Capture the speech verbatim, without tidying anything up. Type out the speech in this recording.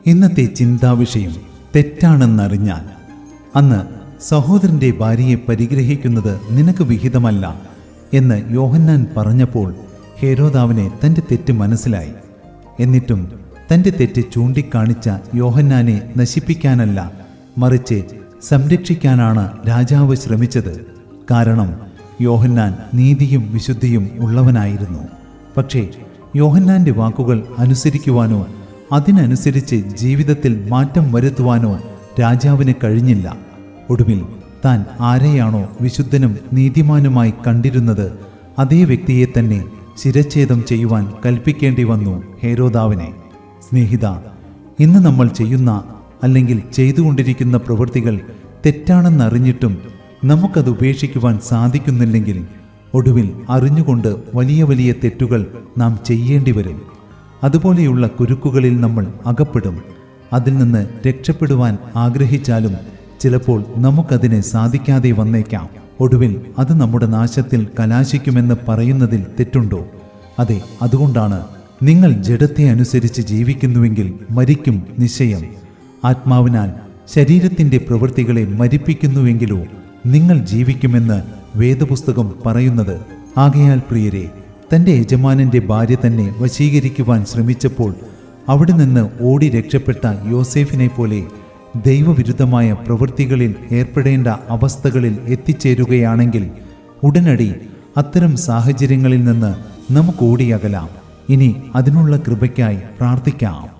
ഇന്നത്തെ ചിന്താവിഷയം തെറ്റാണെന്നറിഞ്ഞാൽ. അന്ന് സഹോദരന്റെ ഭാര്യയെ പരിഗ്രഹിക്കുന്നത് നിനക്ക് വിഹിതമല്ല എന്ന് യോഹന്നാൻ പറഞ്ഞപ്പോൾ ഹെരോദാവിനെ തൻ്റെ തെറ്റ് മനസ്സിലായി. എന്നിട്ടും തൻ്റെ തെറ്റ് ചൂണ്ടിക്കാണിച്ച യോഹന്നാനെ നശിപ്പിക്കാനല്ല, മറിച്ച് സംരക്ഷിക്കാനാണ് രാജാവ് ശ്രമിച്ചത്. കാരണം യോഹന്നാൻ നീതിയും വിശുദ്ധിയും ഉള്ളവനായിരുന്നു. പക്ഷേ യോഹന്നാന്റെ വാക്കുകൾ അനുസരിക്കുവാനോ അതിനനുസരിച്ച് ജീവിതത്തിൽ മാറ്റം വരുത്തുവാനോ രാജാവിന് കഴിഞ്ഞില്ല. ഒടുവിൽ താൻ ആരെയാണോ വിശുദ്ധനും നീതിമാനുമായി കണ്ടിരുന്നത് അതേ വ്യക്തിയെ തന്നെ ശിരച്ഛേദം ചെയ്യുവാൻ കൽപ്പിക്കേണ്ടി വന്നു ഹെരോദാവിനെ. സ്നേഹിത, ഇന്ന് നമ്മൾ ചെയ്യുന്ന അല്ലെങ്കിൽ ചെയ്തുകൊണ്ടിരിക്കുന്ന പ്രവൃത്തികൾ തെറ്റാണെന്നറിഞ്ഞിട്ടും നമുക്കത് ഉപേക്ഷിക്കുവാൻ സാധിക്കുന്നില്ലെങ്കിൽ ഒടുവിൽ അറിഞ്ഞുകൊണ്ട് വലിയ വലിയ തെറ്റുകൾ നാം ചെയ്യേണ്ടി വരും. അതുപോലെയുള്ള കുരുക്കുകളിൽ നമ്മൾ അകപ്പെടും. അതിൽ നിന്ന് രക്ഷപ്പെടുവാൻ ആഗ്രഹിച്ചാലും ചിലപ്പോൾ നമുക്കതിനെ സാധിക്കാതെ വന്നേക്കാം. ഒടുവിൽ അത് നമ്മുടെ നാശത്തിൽ കലാശിക്കുമെന്ന് പറയുന്നതിൽ തെറ്റുണ്ടോ? അതെ, അതുകൊണ്ടാണ് നിങ്ങൾ ജഡത്തെ അനുസരിച്ച് ജീവിക്കുന്നുവെങ്കിൽ മരിക്കും നിശ്ചയം. ആത്മാവിനാൽ ശരീരത്തിൻ്റെ പ്രവൃത്തികളെ മരിപ്പിക്കുന്നുവെങ്കിലോ നിങ്ങൾ ജീവിക്കുമെന്ന് വേദപുസ്തകം പറയുന്നത്. ആകയാൽ പ്രിയരെ, തൻ്റെ യജമാനന്റെ ഭാര്യ തന്നെ വശീകരിക്കുവാൻ ശ്രമിച്ചപ്പോൾ അവിടെ നിന്ന് ഓടി രക്ഷപ്പെട്ട യോസേഫിനെ പോലെ ദൈവവിരുദ്ധമായ പ്രവൃത്തികളിൽ ഏർപ്പെടേണ്ട അവസ്ഥകളിൽ എത്തിച്ചേരുകയാണെങ്കിൽ ഉടനടി അത്തരം സാഹചര്യങ്ങളിൽ നിന്ന് നമുക്ക് ഓടിയകലാം. ഇനി അതിനുള്ള കൃപയ്ക്കായി പ്രാർത്ഥിക്കാം.